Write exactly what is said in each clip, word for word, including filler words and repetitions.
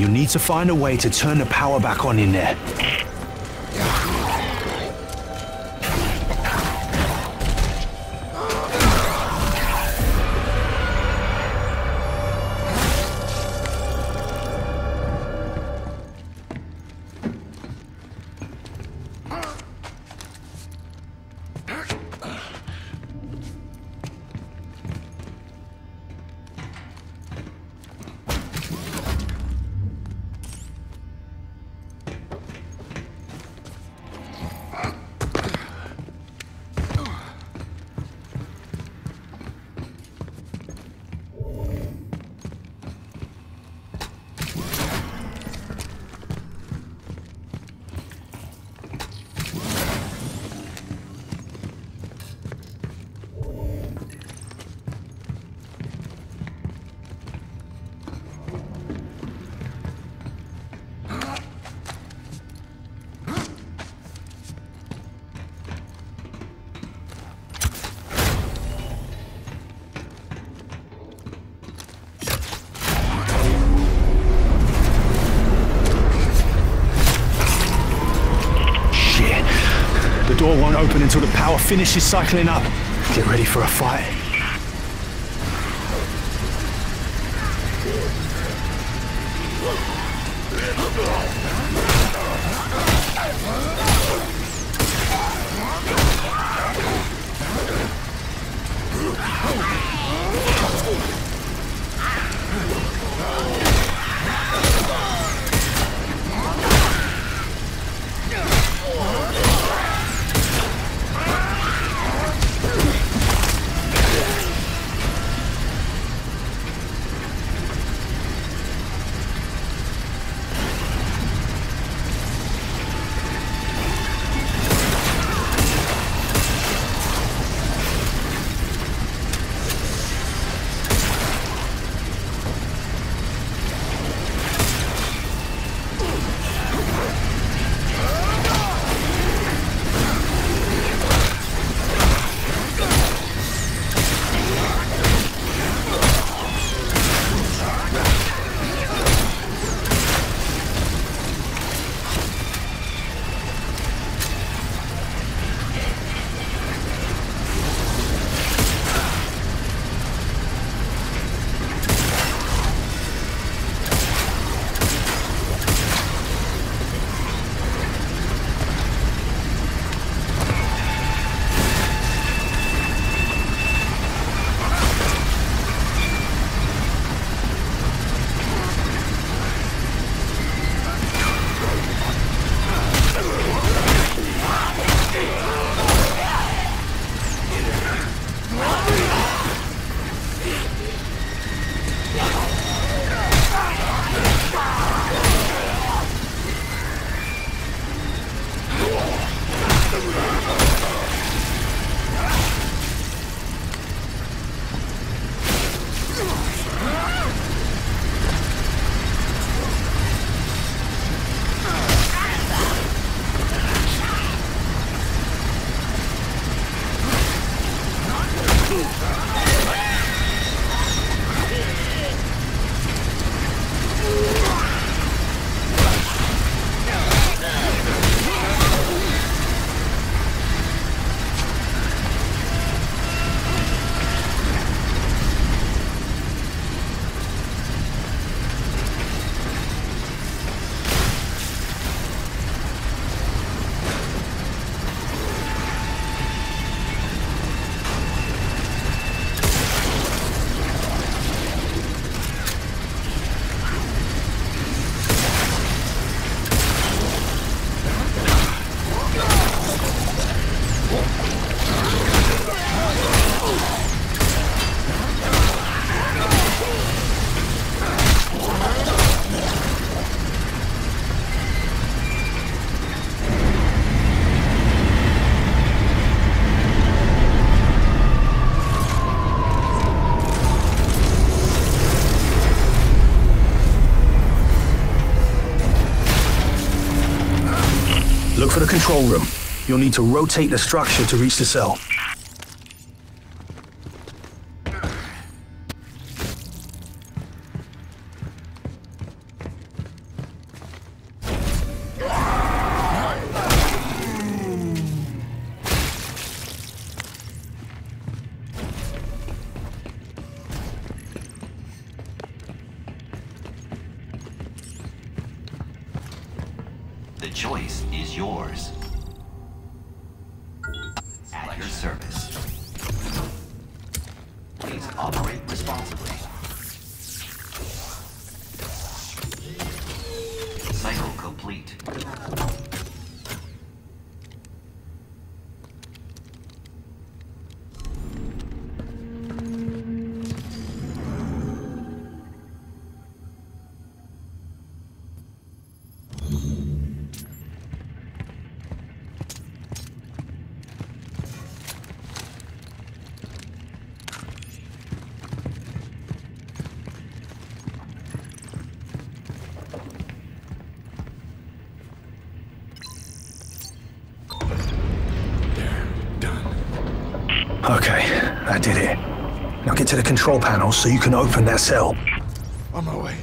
You need to find a way to turn the power back on in there. The door won't open until the power finishes cycling up. Get ready for a fight. Look for the control room. You'll need to rotate the structure to reach the cell. choice is yours. At your service. Please operate responsibly. Cycle complete. Okay, I did it. Now get to the control panel so you can open that cell. On my way.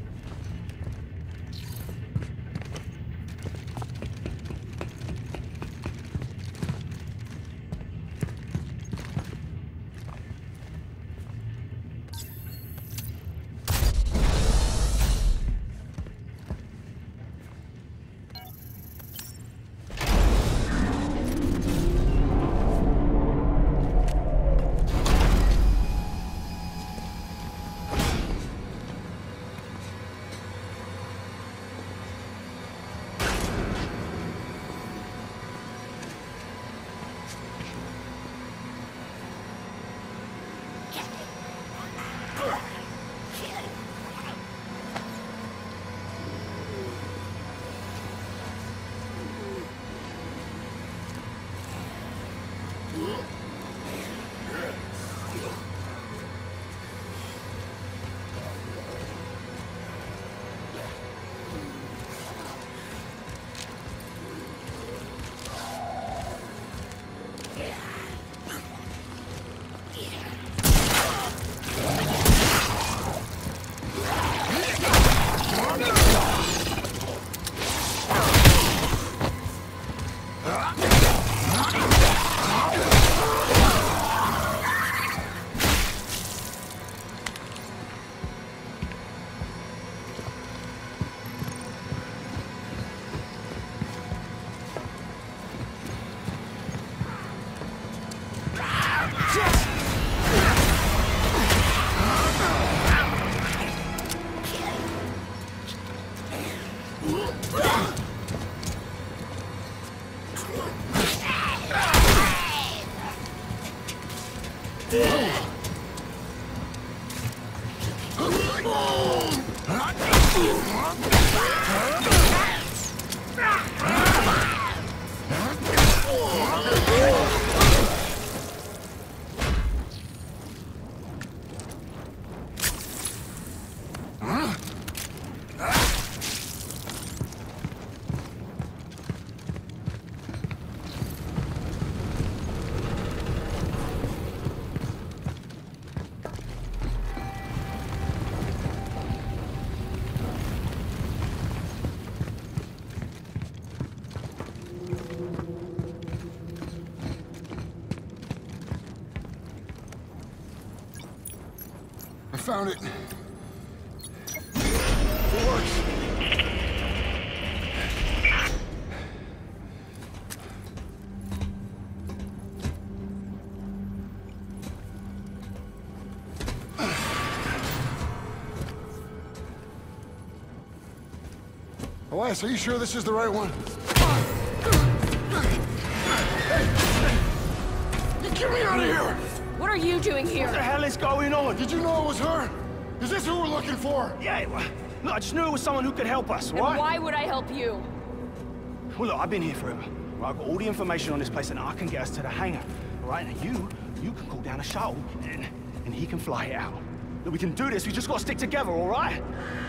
Found it. It works. Elias, are you sure this is the right one? Hey! Get me out of here! What are you doing here? What the hell is going on? Did you know it was her? Is this who we're looking for? Yeah, well, look, I just knew it was someone who could help us, And right? why would I help you? Well, look, I've been here forever. Right, I've got all the information on this place and I can get us to the hangar. All right, now you, you can call down a shuttle and, and he can fly it out. Look, we can do this, we just got to stick together, all right?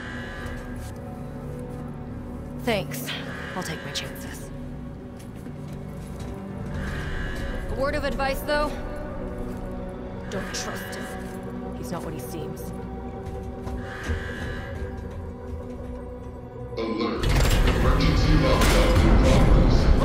Thanks. I'll take my chances. A word of advice, though? Don't trust him. He's not what he seems. Alert. Emergency lockdown in progress.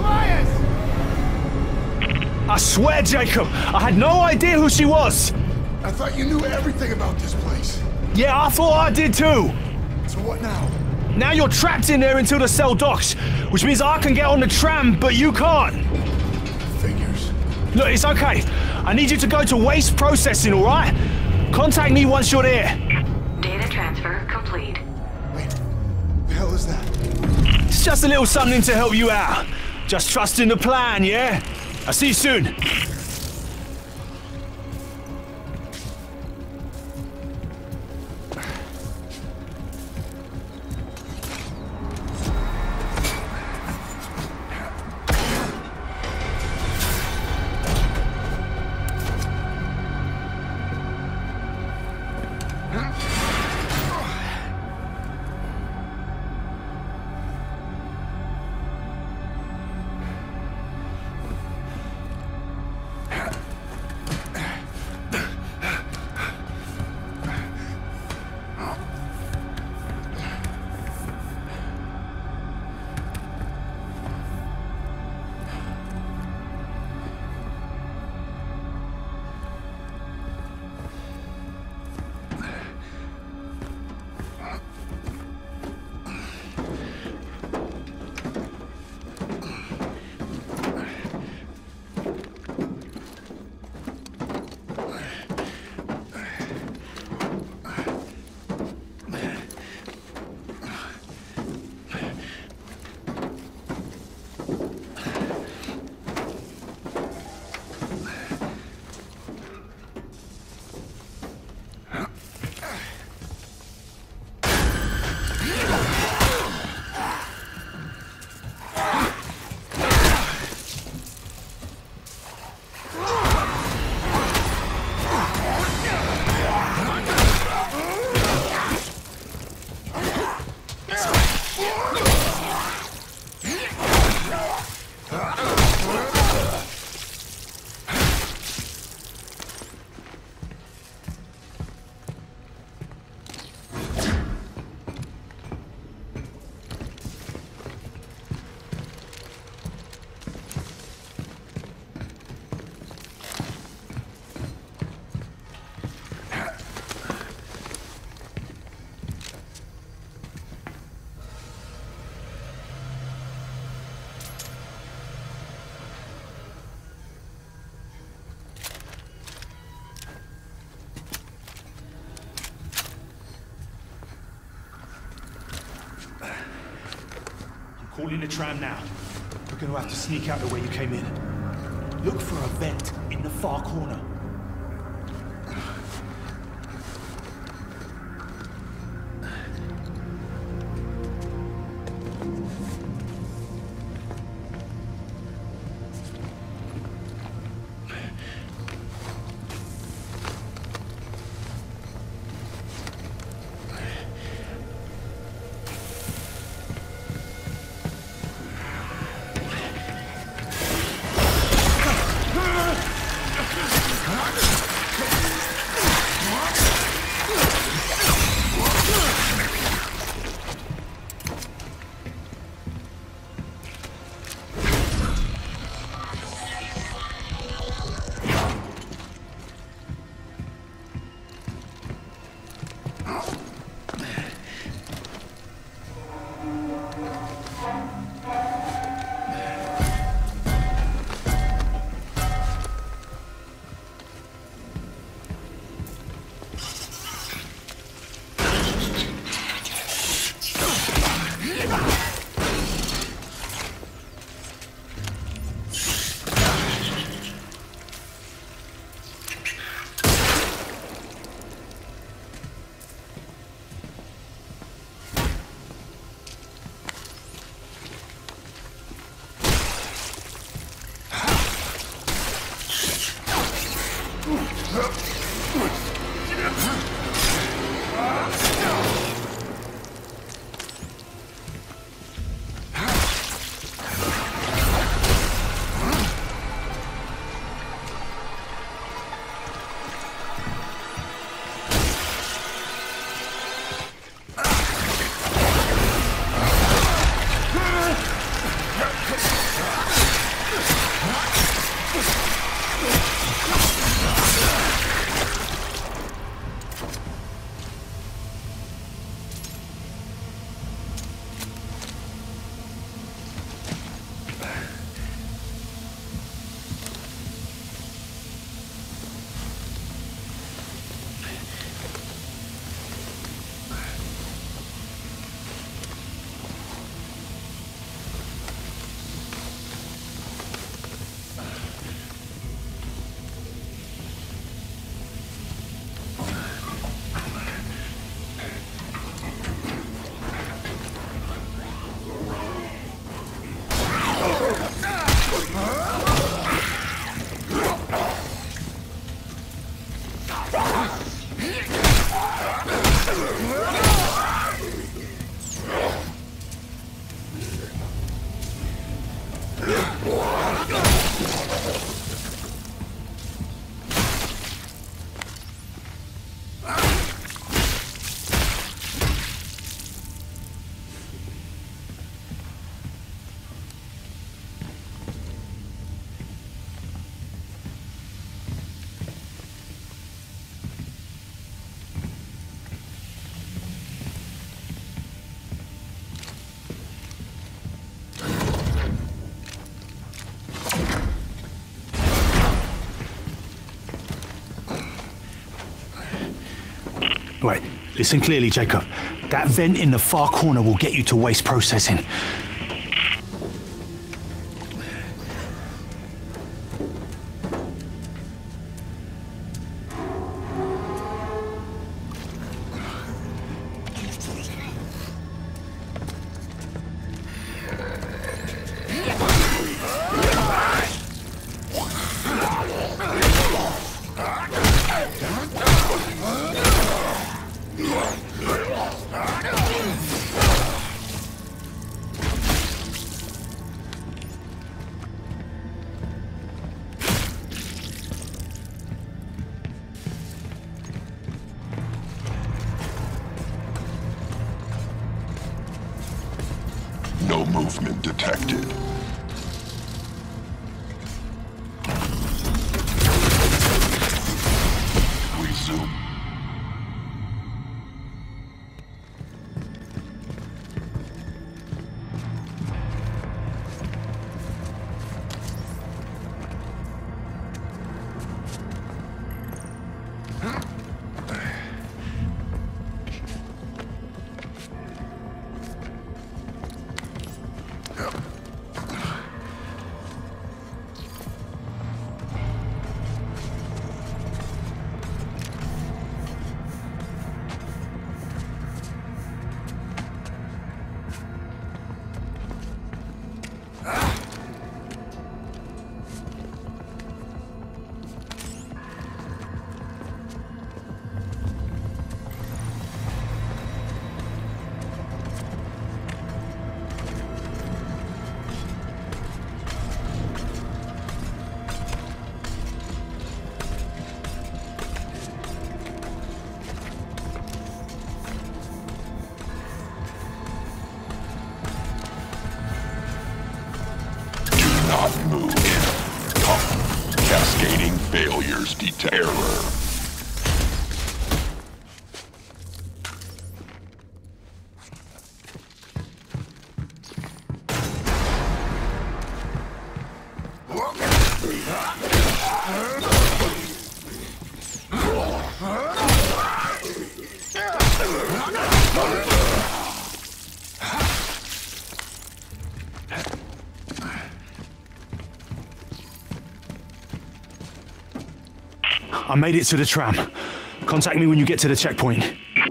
Elias! I swear, Jacob, I had no idea who she was. I thought you knew everything about this place. Yeah, I thought I did too. So what now? Now you're trapped in there until the cell docks, which means I can get on the tram, but you can't. Figures. Look, it's okay. I need you to go to waste processing, all right? Contact me once you're there. Data transfer complete. Wait, the hell is that? It's just a little something to help you out. Just trust in the plan, yeah? I'll see you soon. Calling the tram now. We're gonna have to sneak out the way you came in. Look for a vent in the far corner. Right, listen clearly, Jacob. That vent in the far corner will get you to waste processing. No movement detected. Resume. Not move. Cascading failures detect error. I made it to the tram. Contact me when you get to the checkpoint.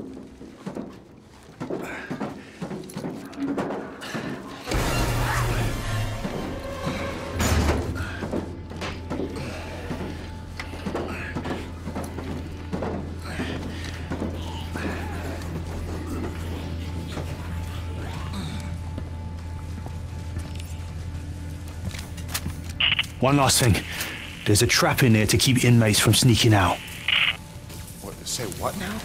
One last thing. There's a trap in there to keep inmates from sneaking out. What, say what now?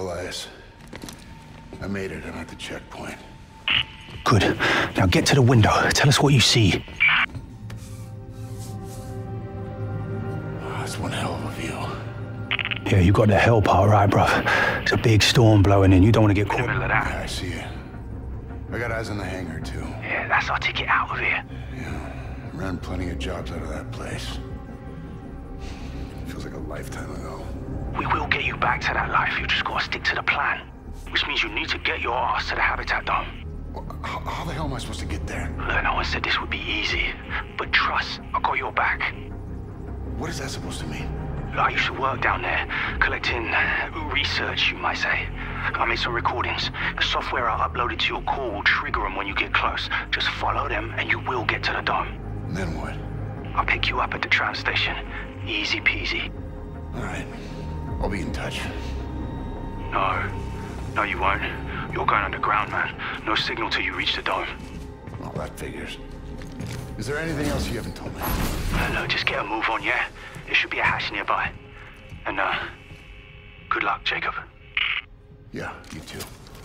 Elias. I made it. I'm at the checkpoint. Good. Now get to the window. Tell us what you see. Oh, that's one hell of a view. Yeah, you got the hell part right, bruv. It's a big storm blowing in. You don't want to get caught in the middle of that. Yeah, I see it. I got eyes on the hangar, too. Yeah, that's our ticket out of here. Yeah, I ran plenty of jobs out of that place. Feels like a lifetime ago. We will get you back to that life. You just gotta stick to the plan. Which means you need to get your ass to the Habitat Dome. Well, how, how the hell am I supposed to get there? Look, no one said this would be easy. But trust, I got your back. What is that supposed to mean? I used to work down there, collecting research, you might say. I made some recordings. The software I uploaded to your core will trigger them when you get close. Just follow them and you will get to the dome. And then what? I'll pick you up at the tram station. Easy peasy. All right. I'll be in touch. No. No, you won't. You're going underground, man. No signal till you reach the dome. Well, that figures. Is there anything else you haven't told me? Uh, no, just get a move on, yeah? There should be a hatch nearby. And, uh, good luck, Jacob. Yeah, you too.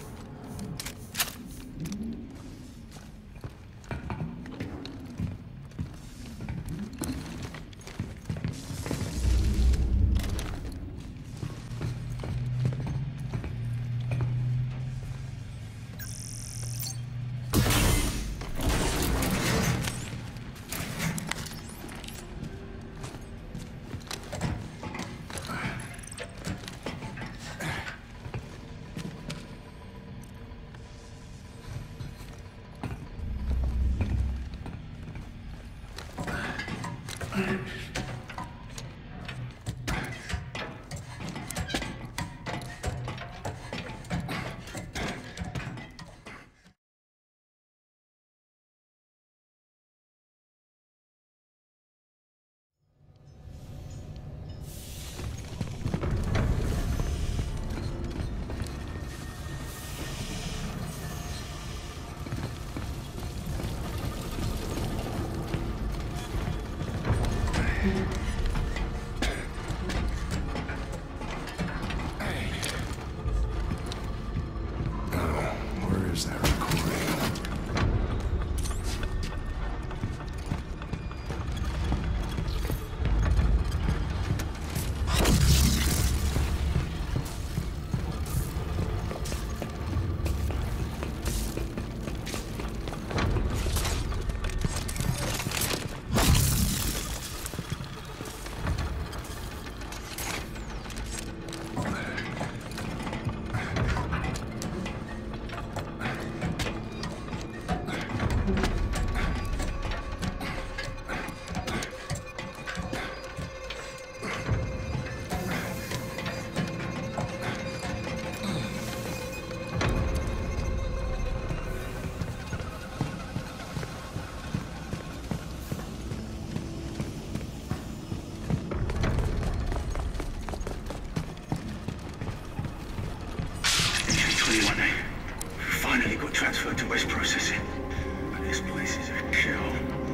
Finally got transferred to West Processing. But this place is a shithole.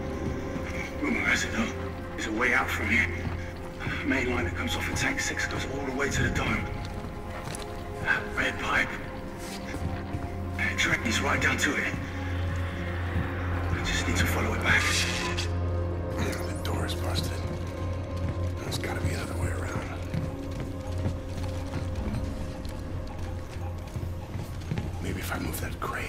Rumor has it though, there's a way out from here. The main line that comes off of Tank six goes all the way to the dome. That red pipe. The train is right down to it. I just need to follow it back. Yeah, the door is busted. There's gotta be another way around. Maybe if I move that crate.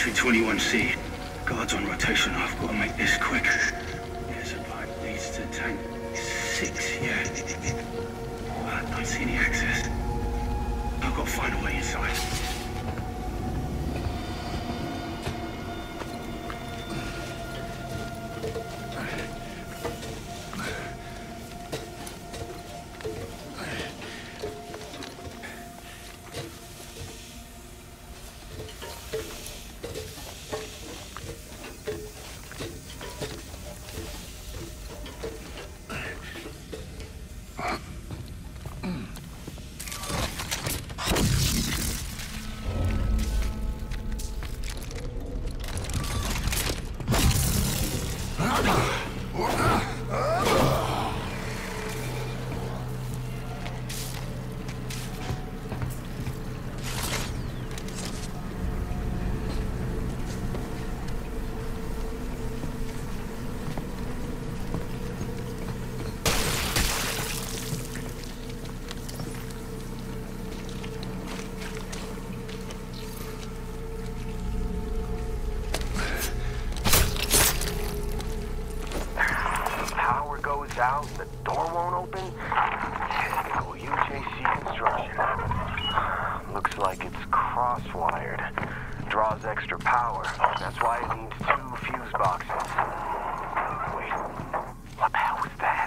Entry twenty-one C. Guards on rotation. I've got to make this quick. There's a pipe leads to tank six, yeah. I don't see any access. I've got to find a way inside. Out, the door won't open? Typical U J C construction. Looks like it's cross-wired. Draws extra power. That's why it needs two fuse boxes. Wait, what the hell was that?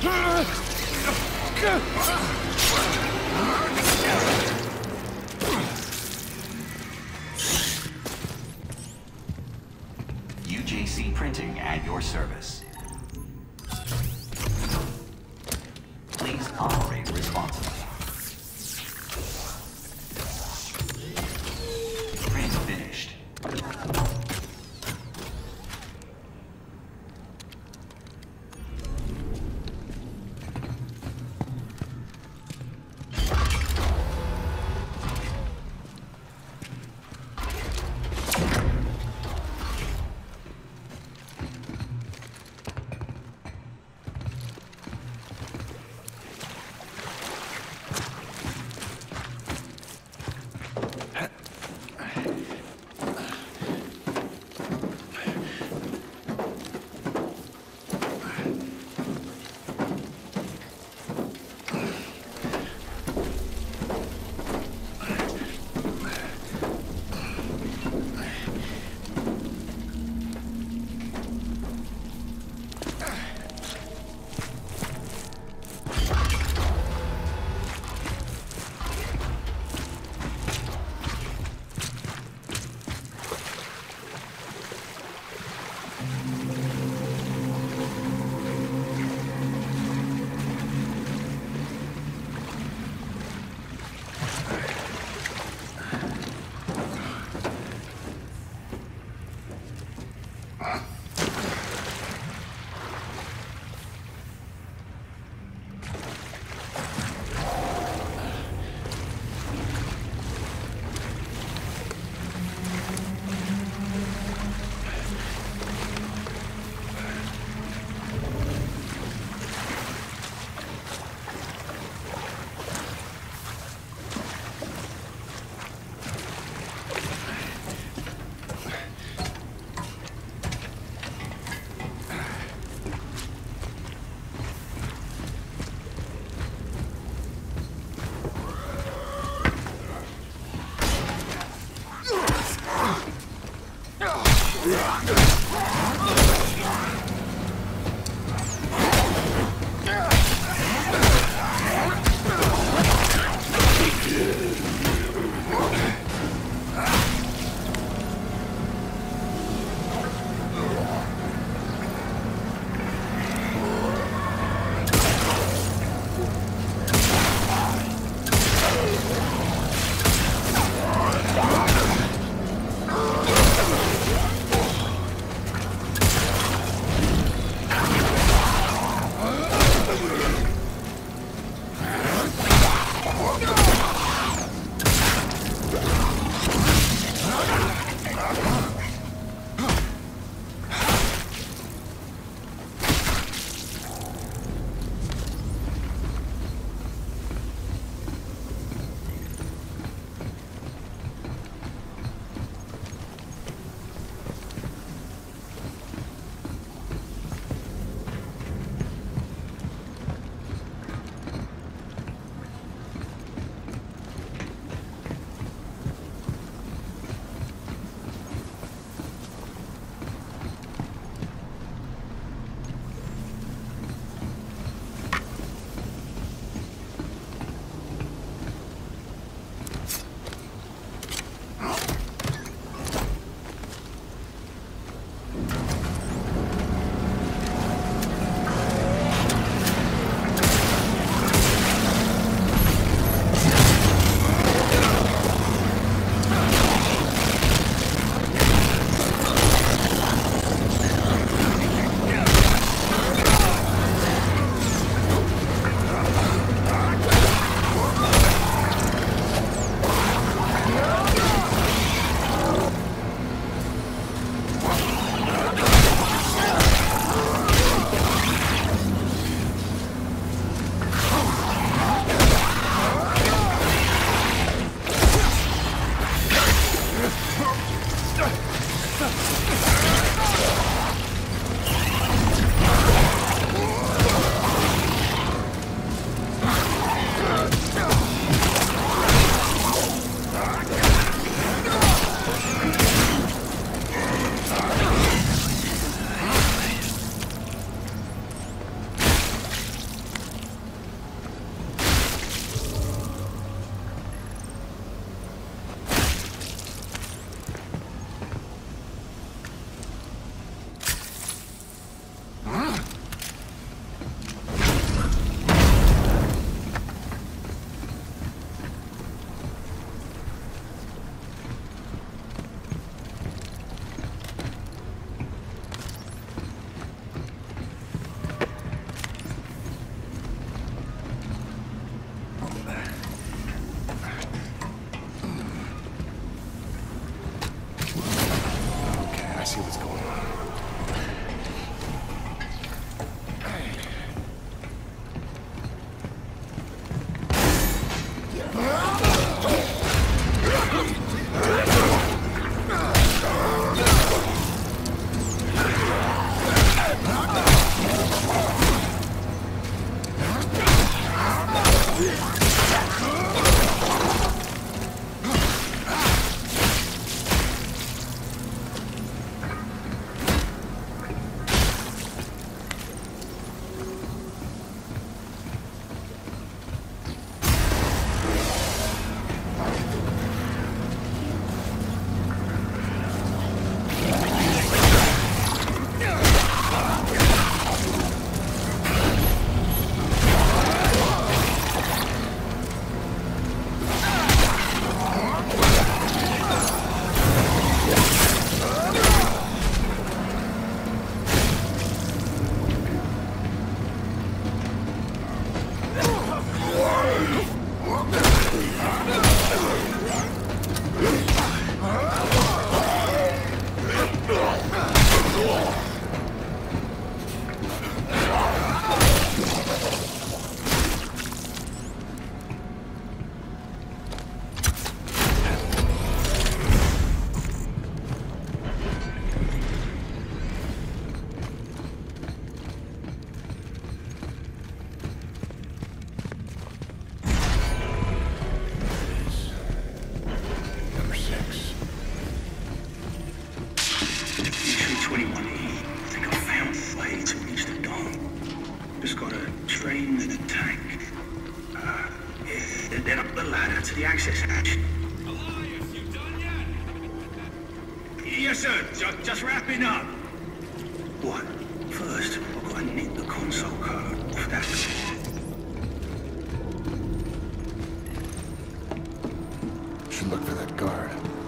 U J C Printing at your service. Please operate responsibly. Print finished. Just gotta train the tank. Uh, yeah, then up the ladder to the access hatch. Elias, you done yet? Yes, sir. Just, just wrapping up. What? First, I've got to nick the console code off that. Should look for that guard.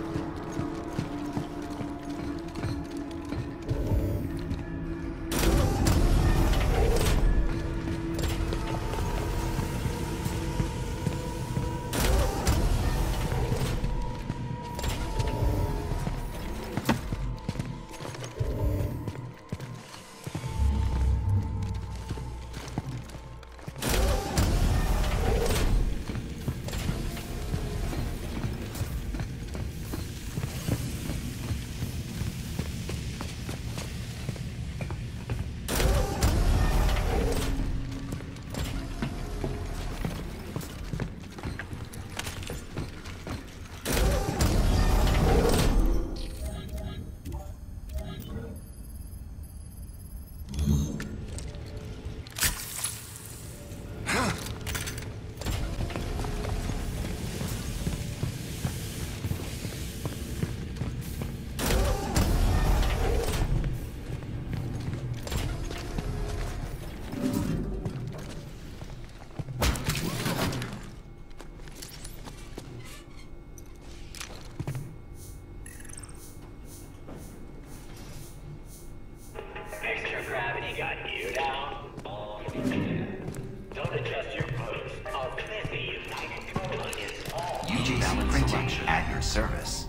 Service.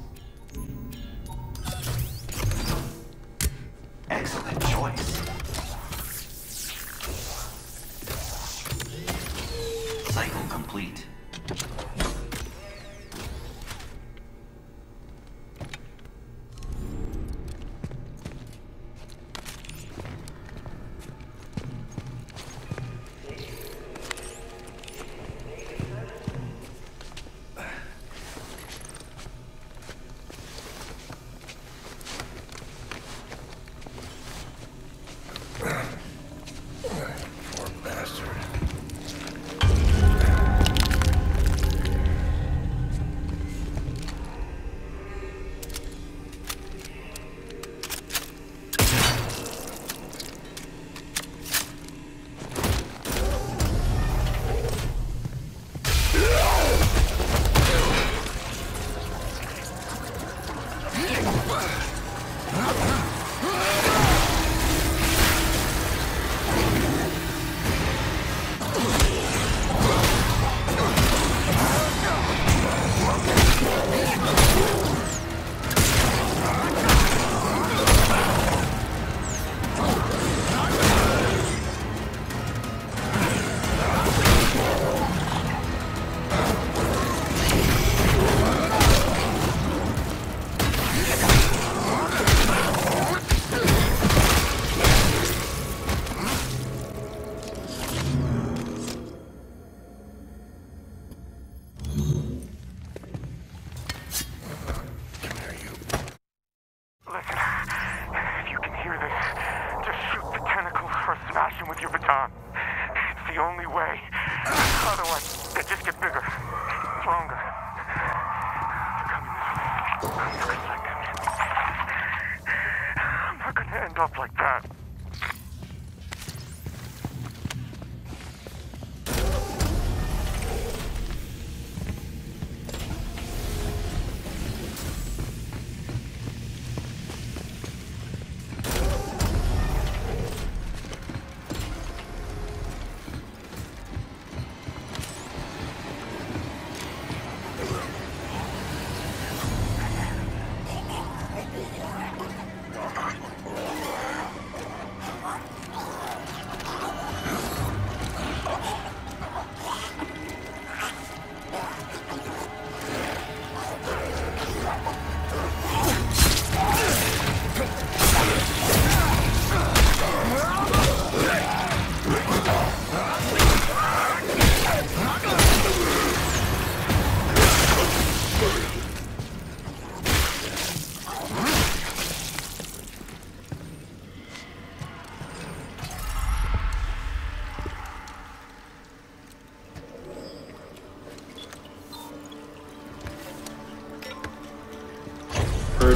Excellent choice. Cycle complete.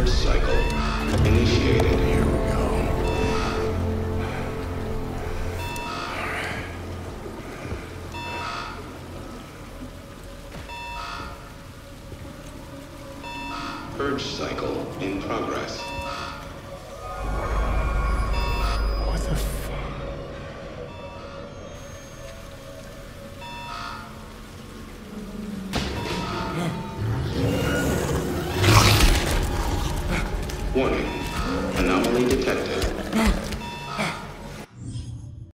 Purge cycle initiated. Here we go. Purge cycle in progress.